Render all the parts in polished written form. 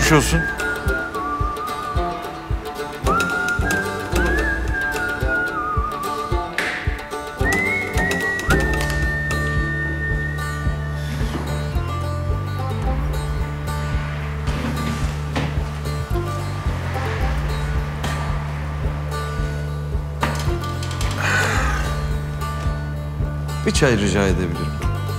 Geçmiş olsun. Bir çay rica edebilirim.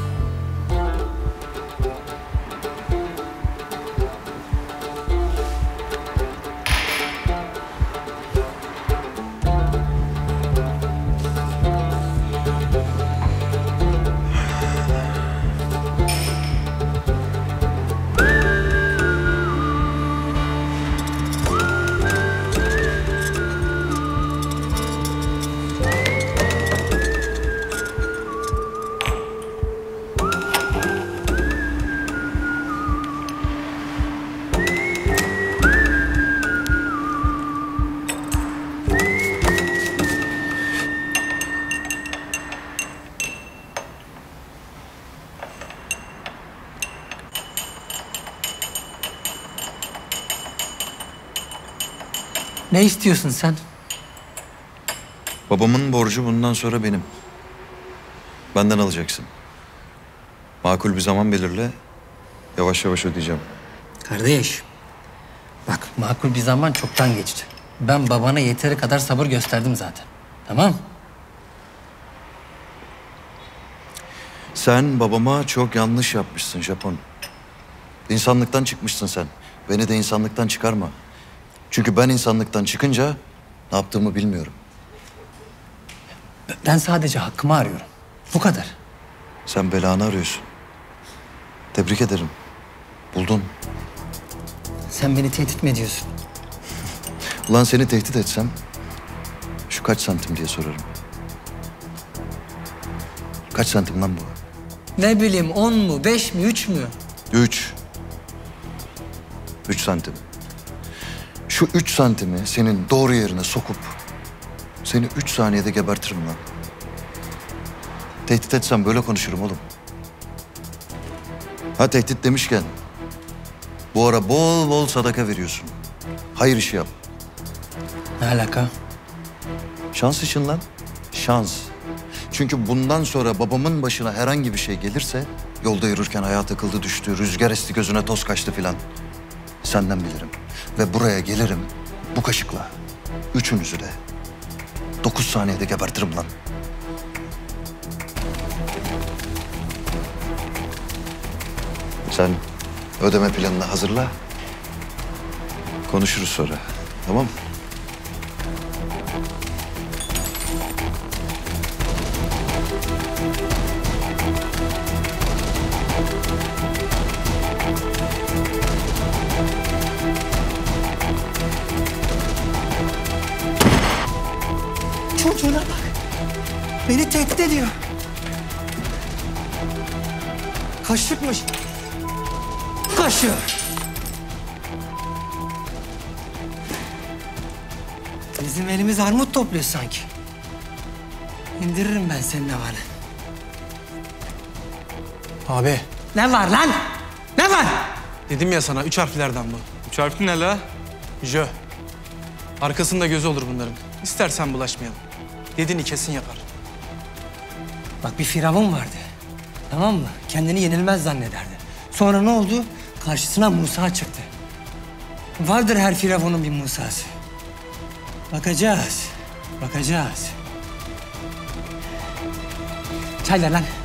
Ne istiyorsun sen? Babamın borcu bundan sonra benim. Benden alacaksın. Makul bir zaman belirle. Yavaş yavaş ödeyeceğim. Kardeş, bak makul bir zaman çoktan geçti. Ben babana yeteri kadar sabır gösterdim zaten. Tamam? Sen babama çok yanlış yapmışsın Japon. İnsanlıktan çıkmışsın sen. Beni de insanlıktan çıkarma. Çünkü ben insanlıktan çıkınca ne yaptığımı bilmiyorum. Ben sadece hakkımı arıyorum. Bu kadar. Sen belanı arıyorsun. Tebrik ederim. Buldun. Sen beni tehdit mi ediyorsun? Ulan seni tehdit etsem şu kaç santim diye sorarım. Kaç santim lan bu? Ne bileyim 10 mu, 5 mi, 3 mü? 3. 3 santim. Şu 3 santimi senin doğru yerine sokup seni 3 saniyede gebertirim lan. Tehdit etsem böyle konuşurum oğlum. Ha tehdit demişken bu ara bol bol sadaka veriyorsun. Hayır işi yap. Ne alaka? Şans için lan. Şans. Çünkü bundan sonra babamın başına herhangi bir şey gelirse yolda yürürken ayağa takıldı düştü, rüzgar esti gözüne toz kaçtı filan. Senden bilirim. Ve buraya gelirim bu kaşıkla. Üçünüzü de 9 saniyede gebertirim lan. Sen ödeme planını hazırla. Konuşuruz sonra. Tamam? Çocuğuna bak. Beni tehdit ediyor. Kaşıkmış. Kaşık. Bizim elimiz armut topluyor sanki. İndiririm ben senin havanı. Abi Ne var lan? Ne var? dedim ya sana 3 harflerden bu. 3 harfli ne la? Jö. Arkasında gözü olur bunların. İstersen bulaşmayalım. Dediğini kesin yapar. Bak bir firavun vardı. Tamam mı? Kendini yenilmez zannederdi. Sonra ne oldu? Karşısına Musa çıktı. Vardır her firavunun bir Musa'sı. Bakacağız. Bakacağız. Çay ver lan.